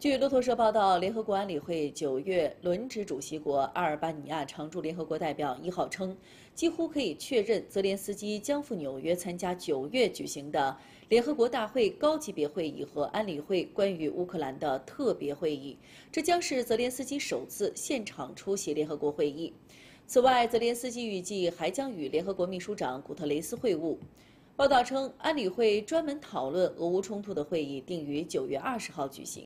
据路透社报道，联合国安理会9月轮值主席国阿尔巴尼亚常驻联合国代表1号称，几乎可以确认泽连斯基将赴纽约参加9月举行的联合国大会高级别会议和安理会关于乌克兰的特别会议，这将是泽连斯基首次现场出席联合国会议。此外，泽连斯基预计还将与联合国秘书长古特雷斯会晤。报道称，安理会专门讨论俄乌冲突的会议定于9月20号举行。